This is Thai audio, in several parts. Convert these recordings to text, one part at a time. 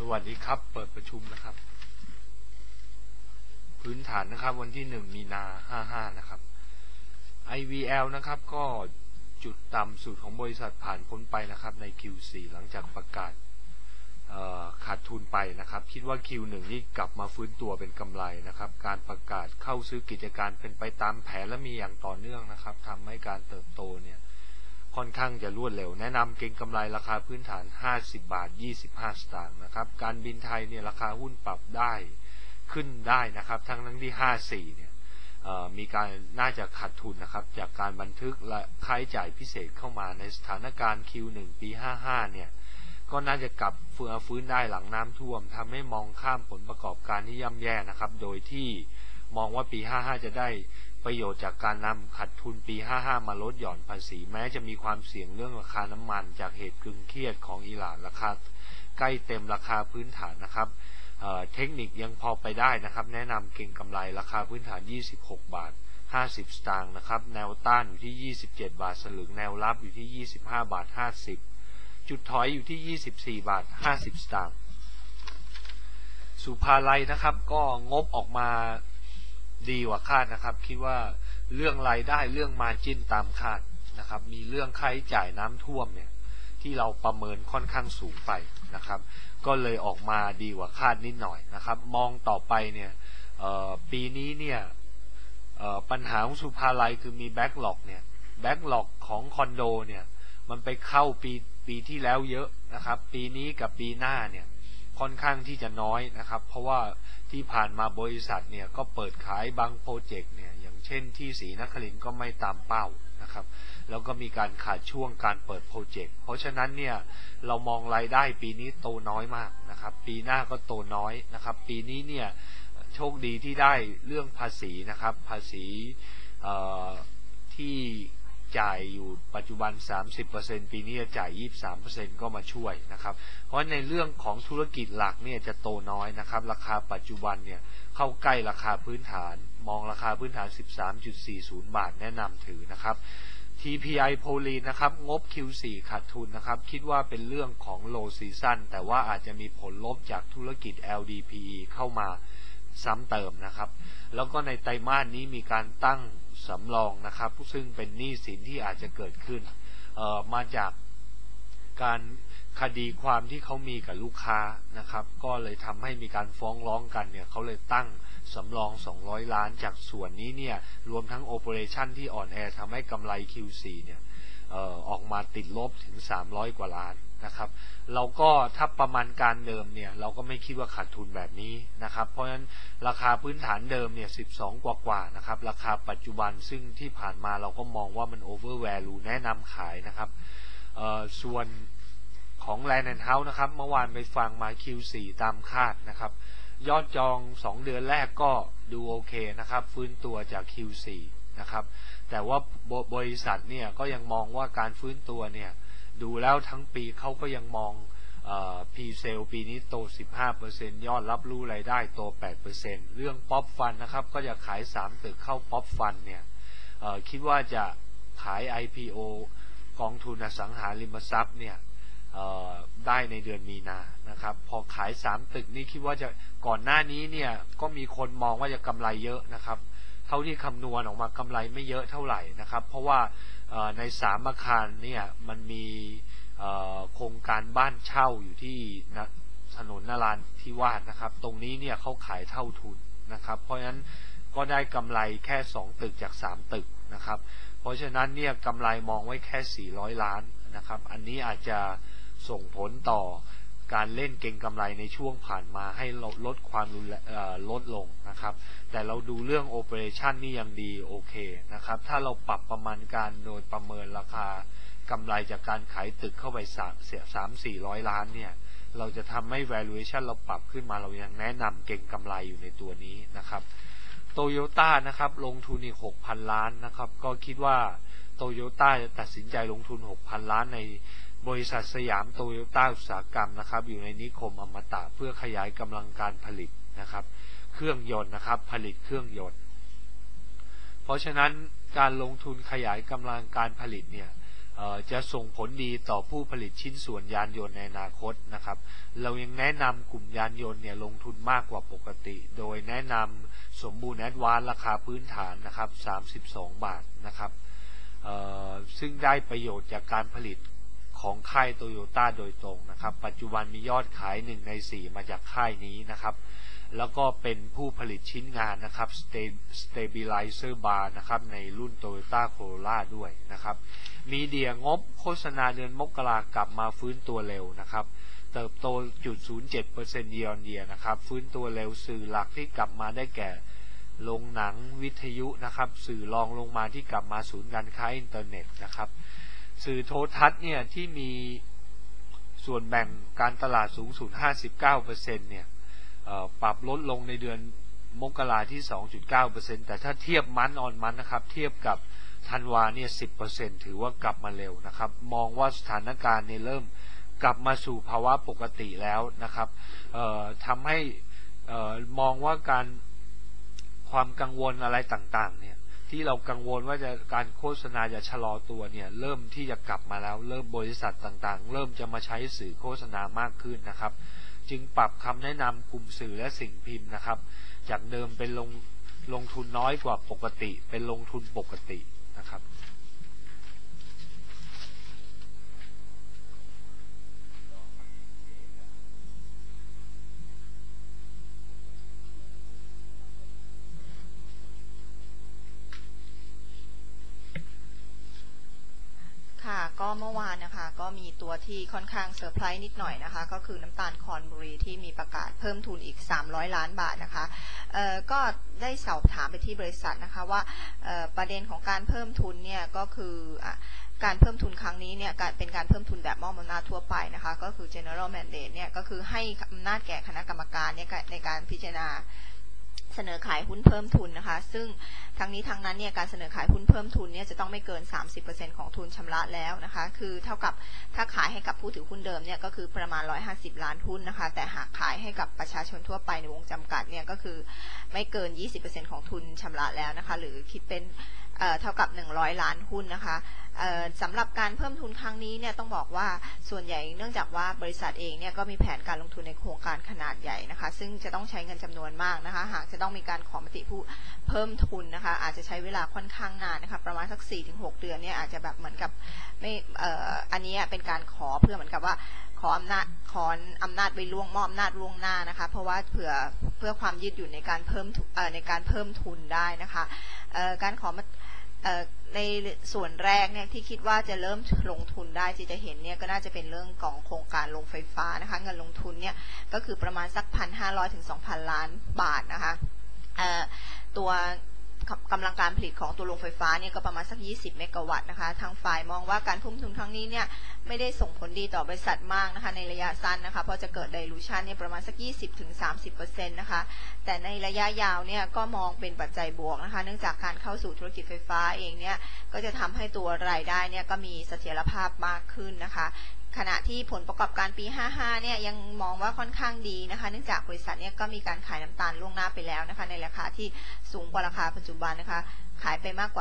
วัสดีครับเปิดประชุมนะครับพื้นฐานนะครับวันที่1 มีนา55นะครับ IVL นะครับก็จุดต่ำสุดของบริษัทผ่านพ้นไปนะครับใน Q4 หลังจากประกาศขาดทุนไปนะครับคิดว่า Q1 นี่กลับมาฟื้นตัวเป็นกำไรนะครับการประกาศเข้าซื้อกิจการเป็นไปตามแผนและมีอย่างต่อเนื่องนะครับทำให้การเติบโตเนี่ยค่อนข้างจะรวดเร็วแนะนำเก็งกำไรราคาพื้นฐาน50.25 บาทนะครับการบินไทยเนี่ยราคาหุ้นปรับได้ขึ้นได้นะครับทั้งที่54เนี่ยมีการน่าจะขาดทุนนะครับจากการบันทึกและค่าใช้จ่ายพิเศษเข้ามาในสถานการณ์ Q1 ปี55เนี่ยก็น่าจะกลับฟื้นได้หลังน้ำท่วมทำให้มองข้ามผลประกอบการที่ย่ำแย่นะครับโดยที่มองว่าปี55จะได้ประโยชน์จากการนำขาดทุนปี55มาลดหย่อนภาษีแม้จะมีความเสี่ยงเรื่องราคาน้ำมันจากเหตุตึงเครียดของอิหร่านราคาใกล้เต็มราคาพื้นฐานนะครับเทคนิคยังพอไปได้นะครับแนะนำเก็งกำไรราคาพื้นฐาน26.50 บาทนะครับแนวต้านอยู่ที่27 บาทสลึงแนวรับอยู่ที่25.50 บาทจุดถอยอยู่ที่24.50 บาทสุภาลัยนะครับก็งบออกมาดีกว่าคาดนะครับคิดว่าเรื่องรายได้เรื่องมาร์จิ้นตามคาดนะครับมีเรื่องค่าใช้จ่ายน้ำท่วมเนี่ยที่เราประเมินค่อนข้างสูงไปนะครับก็เลยออกมาดีกว่าคาดนิดหน่อยนะครับมองต่อไปเนี่ยปีนี้เนี่ยปัญหาของสุภาลัยคือมีแบ็กหลอกของคอนโดเนี่ยมันไปเข้าปีที่แล้วเยอะนะครับปีนี้กับปีหน้าเนี่ยค่อนข้างที่จะน้อยนะครับเพราะว่าที่ผ่านมาบริษัทเนี่ยก็เปิดขายบางโปรเจกต์เนี่ยอย่างเช่นที่ศรีนครินทร์ก็ไม่ตามเป้านะครับแล้วก็มีการขาดช่วงการเปิดโปรเจกต์เพราะฉะนั้นเนี่ยเรามองรายได้ปีนี้โตน้อยมากนะครับปีหน้าก็โตน้อยนะครับปีนี้เนี่ยโชคดีที่ได้เรื่องภาษีนะครับภาษีที่จ่ายอยู่ปัจจุบัน 30% ปีนี้จะจ่าย 23% ก็มาช่วยนะครับเพราะในเรื่องของธุรกิจหลักเนี่ยจะโตน้อยนะครับราคาปัจจุบันเนี่ยเข้าใกล้ราคาพื้นฐานมองราคาพื้นฐาน 13.40 บาทแนะนำถือนะครับ TPI โพลีนนะครับงบ Q4 ขาดทุนนะครับคิดว่าเป็นเรื่องของ low season แต่ว่าอาจจะมีผลลบจากธุรกิจ LDPE เข้ามาซ้ำเติมนะครับแล้วก็ในไตรมาสนี้มีการตั้งสำรองนะครับซึ่งเป็นหนี้สินที่อาจจะเกิดขึ้นมาจากการคดีความที่เขามีกับลูกค้านะครับก็เลยทำให้มีการฟ้องร้องกันเนี่ยเขาเลยตั้งสำรอง200 ล้านจากส่วนนี้เนี่ยรวมทั้งโอเปอเรชั่นที่อ่อนแอทำให้กำไร Q4 เนี่ยออกมาติดลบถึง300 กว่าล้านนะครับเราก็ถ้าประมาณการเดิมเนี่ยเราก็ไม่คิดว่าขาดทุนแบบนี้นะครับเพราะฉะนั้นราคาพื้นฐานเดิมเนี่ย12 กว่านะครับราคาปัจจุบันซึ่งที่ผ่านมาเราก็มองว่ามัน over value แนะนำขายนะครับส่วนของ Land and House นะครับเมื่อวานไปฟังมา Q4 ตามคาดนะครับยอดจอง2 เดือนแรกก็ดูโอเคนะครับฟื้นตัวจาก Q4 นะครับแต่ว่าบริษัทเนี่ยก็ยังมองว่าการฟื้นตัวเนี่ยดูแล้วทั้งปีเขาก็ยังมองP/Sale ปีนี้โต 15% ยอดรับรู้รายได้โต 8% เรื่อง Pop Fund นะครับก็จะขาย3 ตึกเข้า Pop Fund เนี่ยคิดว่าจะขาย IPO กองทุนอสังหาริมทรัพย์เนี่ยได้ในเดือนมีนานะครับพอขาย3 ตึกนี่คิดว่าจะก่อนหน้านี้เนี่ยก็มีคนมองว่าจะกำไรเยอะนะครับเท่าที่คำนวณออกมากำไรไม่เยอะเท่าไหร่นะครับเพราะว่าใน3 อาคารเนี่ยมันมีโครงการบ้านเช่าอยู่ที่ถนนนราธิวาสนะครับตรงนี้เนี่ยเขาขายเท่าทุนนะครับเพราะฉะนั้นก็ได้กำไรแค่2 ตึกจาก3 ตึกนะครับเพราะฉะนั้นเนี่ยกำไรมองไว้แค่400 ล้านนะครับอันนี้อาจจะส่งผลต่อการเล่นเก็งกำไรในช่วงผ่านมาให้ลดความลดลงนะครับแต่เราดูเรื่องโอเปอเรชันนี่ยังดีโอเคนะครับถ้าเราปรับประมาณการโดยประเมินราคากำไรจากการขายตึกเข้าไป300-400 ล้านเนี่ยเราจะทำให้ valuation เราปรับขึ้นมาเรายังแนะนำเก็งกำไรอยู่ในตัวนี้นะครับโตโยต้านะครับลงทุนอีก 6,000 ล้านนะครับก็คิดว่าโตโยต้าจะตัดสินใจลงทุน 6,000 ล้านในบริษัทสยามโตโยต้าอุตสาหกรรมนะครับอยู่ในนิคมอมตะเพื่อขยายกำลังการผลิตนะครับเครื่องยนต์นะครับผลิตเครื่องยนต์เพราะฉะนั้นการลงทุนขยายกำลังการผลิตเนี่ยจะส่งผลดีต่อผู้ผลิตชิ้นส่วนยานยนต์ในอนาคตนะครับเรายังแนะนำกลุ่มยานยนต์เนี่ยลงทุนมากกว่าปกติโดยแนะนำสมบูรณ์แอดวานซ์ราคาพื้นฐานนะครับ32 บาทนะครับซึ่งได้ประโยชน์จากการผลิตของค่ายโตโยต้าโดยตรงนะครับปัจจุบันมียอดขาย1 ใน 4มาจากค่ายนี้นะครับแล้วก็เป็นผู้ผลิตชิ้นงานนะครับ Stabilizer Bar นะครับในรุ่น Toyota Corolla ด้วยนะครับมีเดียงบโฆษณาเดือนมกรากลับมาฟื้นตัวเร็วนะครับเติบโต 0.07% year on year นะครับฟื้นตัวเร็วสื่อหลักที่กลับมาได้แก่โรงหนังวิทยุนะครับสื่อรองลงมาที่กลับมาศูนย์การค้าอินเทอร์เน็ตนะครับสื่อโทรทัศน์เนี่ยที่มีส่วนแบ่งการตลาดสูงสุด 59% เนี่ยปรับลดลงในเดือนมกราที่ 2.9% แต่ถ้าเทียบมันออนมันนะครับเทียบกับธันวาเนี่ย 10% ถือว่ากลับมาเร็วนะครับมองว่าสถานการณ์เนี่ยเริ่มกลับมาสู่ภาวะปกติแล้วนะครับทำให้มองว่าความกังวลอะไรต่างๆเนี่ยที่เรากังวลว่าการโฆษณาจะชะลอตัวเนี่ยเริ่มที่จะกลับมาแล้วเริ่มบริษัทต่างๆเริ่มจะมาใช้สื่อโฆษณามากขึ้นนะครับจึงปรับคำแนะนำกลุ่มสื่อและสิ่งพิมพ์นะครับจากเดิมเป็นลงทุนน้อยกว่าปกติเป็นลงทุนปกตินะครับค่ะก็เมื่อวานนะคะก็มีตัวที่ค่อนข้างเซอร์ไพรส์นิดหน่อยนะคะก็คือน้ำตาลคอนบุรีที่มีประกาศเพิ่มทุนอีก300 ล้านบาทนะคะก็ได้สอบถามไปที่บริษัทนะคะว่าประเด็นของการเพิ่มทุนเนี่ยก็คือการเพิ่มทุนครั้งนี้เนี่ยเป็นการเพิ่มทุนแบบมอบอำนาจทั่วไปนะคะก็คือ general mandate เนี่ยก็คือให้อำนาจแก่คณะกรรมการเนี่ยในการพิจารณาเสนอขายหุ้นเพิ่มทุนนะคะซึ่งทั้งนี้ทั้งนั้นเนี่ยการเสนอขายหุ้นเพิ่มทุนเนี่ยจะต้องไม่เกิน 30% ของทุนชำระแล้วนะคะคือเท่ากับถ้าขายให้กับผู้ถือหุ้นเดิมเนี่ยก็คือประมาณ150 ล้านหุ้นนะคะแต่หากขายให้กับประชาชนทั่วไปในวงจำกัดเนี่ยก็คือไม่เกิน 20% ของทุนชำระแล้วนะคะหรือคิดเป็นเท่ากับ100 ล้านหุ้นนะคะสำหรับการเพิ่มทุนครั้งนี้เนี่ยต้องบอกว่าส่วนใหญ่เนื่องจากว่าบริษัทเองเนี่ยก็มีแผนการลงทุนในโครงการขนาดใหญ่นะคะซึ่งจะต้องใช้เงินจำนวนมากนะคะหากจะต้องมีการขอมติผู้เพิ่มทุนนะคะอาจจะใช้เวลาค่อนข้างนานนะคะประมาณสัก 4-6 เดือนเนี่ยอาจจะแบบเหมือนกับไม่อันนี้เป็นการขอเพื่อเหมือนกับว่าขออำนาจไปมอบอำนาจล่วงหน้านะคะเพราะว่าเพื่อความยืดหยุ่นในการเพิ่มทุนได้นะคะการขอในส่วนแรกเนี่ยที่คิดว่าจะเริ่มลงทุนได้ที่จะเห็นเนี่ยก็น่าจะเป็นเรื่องของโครงการโรงไฟฟ้านะคะเงินลงทุนเนี่ยก็คือประมาณสัก 1,500 ถึง 2,000 ล้านบาทนะคะตัวกำลังการผลิตของตัวโรงไฟฟ้าเนี่ยก็ประมาณสัก20 เมกะวัตต์นะคะทางฝ่ายมองว่าการทุ่มทุนครั้งนี้เนี่ยไม่ได้ส่งผลดีต่อบริษัทมากนะคะในระยะสั้นนะคะเพราะจะเกิด dilution เนี่ยประมาณสัก 20-30% นะคะแต่ในระยะยาวเนี่ยก็มองเป็นปัจจัยบวกนะคะเนื่องจากการเข้าสู่ธุรกิจไฟฟ้าเองเนี่ยก็จะทำให้ตัวรายได้เนี่ยก็มีเสถียรภาพมากขึ้นนะคะขณะที่ผลประกอบการปี 55 เนี่ยยังมองว่าค่อนข้างดีนะคะเนื่องจากบริษัทเนี่ยก็มีการขายน้ำตาลล่วงหน้าไปแล้วนะคะในราคาที่สูงกว่าราคาปัจจุบันนะคะขายไปมากกว่า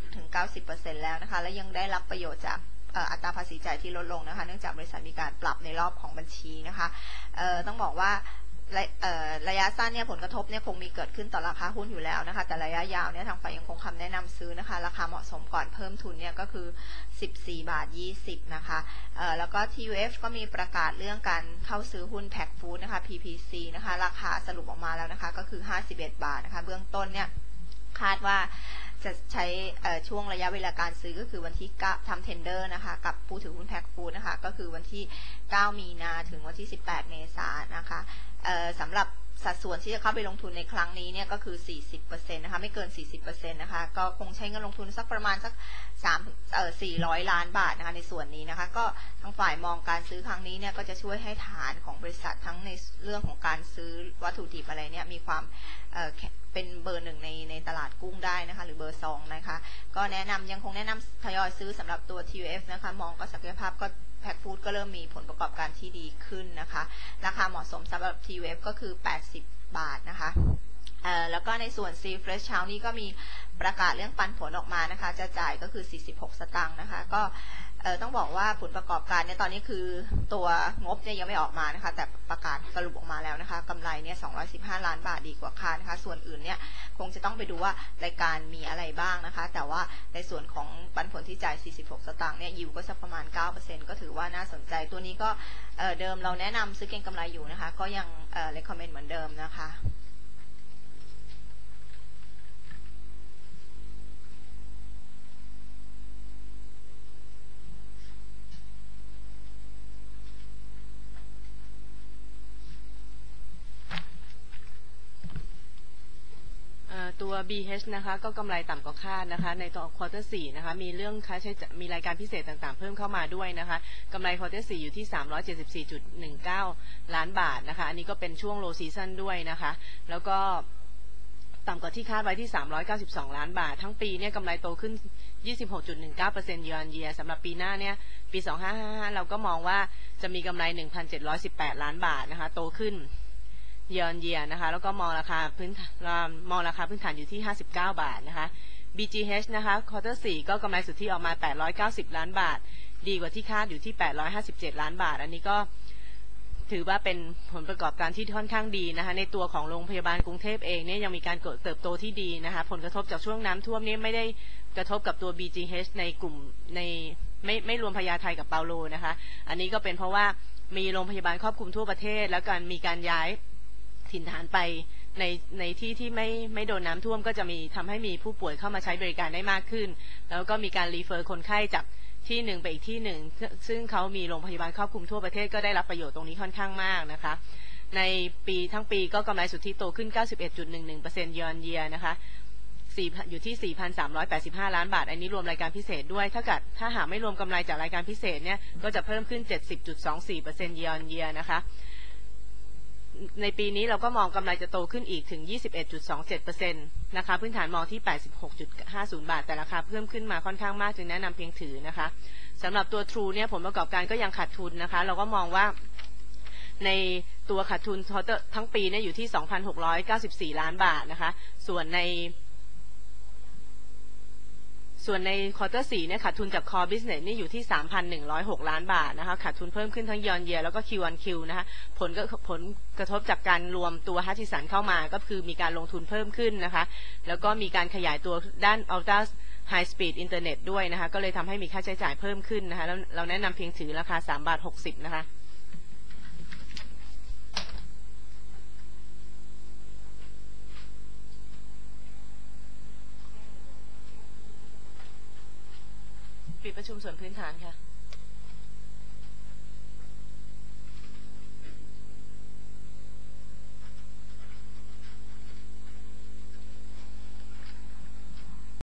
8-90% แล้วนะคะและยังได้รับประโยชน์จากอัตราภาษีจ่ายที่ลดลงนะคะเนื่องจากบริษัทมีการปรับในรอบของบัญชีนะคะต้องบอกว่าระยะสั้นเนี่ยผลกระทบเนี่ยคงมีเกิดขึ้นต่อราคาหุ้นอยู่แล้วนะคะแต่ระยะยาวเนี่ยทางฝ่ายยังคงคำแนะนำซื้อนะคะราคาเหมาะสมก่อนเพิ่มทุนเนี่ยก็คือ14.20 นะคะแล้วก็ TUF ก็มีประกาศเรื่องการเข้าซื้อหุ้นแพ็คฟู้ดนะคะ PPC นะคะราคาสรุปออกมาแล้วนะคะก็คือ51 บาทนะคะเบื้องต้นเนี่ยคาดว่าจะใช้ช่วงระยะเวลาการซื้อก็คือวันที่ทำเทนเดอร์นะคะกับผู้ถือหุ้นแพ็คฟู้ดนะคะก็คือวันที่9 มีนาถึงวันที่18 เมษายนนะคะสำหรับสัดส่วนที่จะเข้าไปลงทุนในครั้งนี้เนี่ยก็คือ 40% นะคะไม่เกิน 40% นะคะก็คงใช้เงินลงทุนสักประมาณสัก400 ล้านบาทนะคะในส่วนนี้นะคะก็ทางฝ่ายมองการซื้อครั้งนี้เนี่ยก็จะช่วยให้ฐานของบริษัททั้งในเรื่องของการซื้อวัตถุดิบอะไรเนี่ยมีความเป็นเบอร์ 1ในตลาดกุ้งได้นะคะหรือเบอร์ 2นะคะก็ยังคงแนะนำทยอยซื้อสำหรับตัว TUF นะคะมองก็ศักยภาพก็แพ็คฟู้ดก็เริ่มมีผลประกอบการที่ดีขึ้นนะคะราคาเหมาะสมสำหรับ TUF ก็คือ80 บาทนะคะแล้วก็ในส่วน C Fresh เช้านี้ก็มีประกาศเรื่องปันผลออกมานะคะจะจ่ายก็คือ46 สตางค์นะคะก็ต้องบอกว่าผลประกอบการเนี่ยตอนนี้คือตัวงบเนี่ยยังไม่ออกมานะคะแต่ประกาศสรุปออกมาแล้วนะคะกำไรเนี่ย215 ล้านบาทดีกว่าคาดนะคะส่วนอื่นเนี่ยคงจะต้องไปดูว่ารายการมีอะไรบ้างนะคะแต่ว่าในส่วนของปันผลที่จ่าย46 สตางค์เนี่ยยิวก็จะประมาณ 9% ก็ถือว่าน่าสนใจตัวนี้ก็เดิมเราแนะนำซื้อเก็งกำไรอยู่นะคะก็ยังrecommend เหมือนเดิมนะคะตัว BH นะคะก็กำไรต่ำกว่าคาดนะคะในตัวควอเตอร์4นะคะมีเรื่องค่าใช้จ่ายมีรายการพิเศษต่างๆเพิ่มเข้ามาด้วยนะคะกำไรควอเตอร์4อยู่ที่ 374.19 ล้านบาทนะคะอันนี้ก็เป็นช่วง low season ด้วยนะคะแล้วก็ต่ำกว่าที่คาดไว้ที่392 ล้านบาททั้งปีเนี่ยกำไรโตขึ้น 26.19% year on year สำหรับปีหน้าเนี่ยปี2555เราก็มองว่าจะมีกำไร 1,718 ล้านบาทนะคะโตขึ้นyear on year นะคะแล้วก็มองราคาพื้นฐานอยู่ที่59 บาทนะคะ BGH นะคะควอเตอร์4ก็กำไรสุทธิออกมา890 ล้านบาทดีกว่าที่คาดอยู่ที่857 ล้านบาทอันนี้ก็ถือว่าเป็นผลประกอบการที่ค่อนข้างดีนะคะในตัวของโรงพยาบาลกรุงเทพเองเนี่ยยังมีการเติบโตที่ดีนะคะผลกระทบจากช่วงน้ำท่วมนี้ไม่ได้กระทบกับตัว BGH ในกลุ่มในไม่รวมพญาไทกับเปาโลนะคะอันนี้ก็เป็นเพราะว่ามีโรงพยาบาลครอบคลุมทั่วประเทศแล้วมีการย้ายถิ่นฐานไปในที่ไม่โดนน้ำท่วมก็จะมีทำให้มีผู้ป่วยเข้ามาใช้บริการได้มากขึ้นแล้วก็มีการรีเฟอร์คนไข้จากที่หนึ่งไปอีกที่หนึ่งซึ่งเขามีโรงพยาบาลครอบคลุมทั่วประเทศก็ได้รับประโยชน์ตรงนี้ค่อนข้างมากนะคะในปีทั้งปีก็กำไรสุทธิโตขึ้น 91.11% year on year นะคะอยู่ที่ 4,385 ล้านบาทอันนี้รวมรายการพิเศษด้วยถ้าหากไม่รวมกำไรจากรายการพิเศษเนี่ยก็จะเพิ่มขึ้น 70.24% year on year นะคะในปีนี้เราก็มองกำไรจะโตขึ้นอีกถึง 21.27% นะคะพื้นฐานมองที่ 86.50 บาทแต่ราคาเพิ่มขึ้นมาค่อนข้างมากจึงแนะนำเพียงถือนะคะสำหรับตัว True เนี่ยผลประกอบการก็ยังขาดทุนนะคะเราก็มองว่าในตัวขาดทุนทั้งปีเนี่ยอยู่ที่ 2,694 ล้านบาทนะคะส่วนในควอเตอร์4เนี่ยขาดทุนจาก core business นี่อยู่ที่ 3,106 ล้านบาทนะคะขาดทุนเพิ่มขึ้นทั้ง year on year แล้วก็ Q on Q นะคะผลกระทบจากการรวมตัวฮัตชิสันเข้ามาก็คือมีการลงทุนเพิ่มขึ้นนะคะแล้วก็มีการขยายตัวด้าน Ultra High Speed Internet ด้วยนะคะก็เลยทำให้มีค่าใช้จ่ายเพิ่มขึ้นนะคะแล้วเราแนะนำเพียงถือราคา3.60 บาทนะคะปิดประชุมส่วนพื้นฐานค่ะ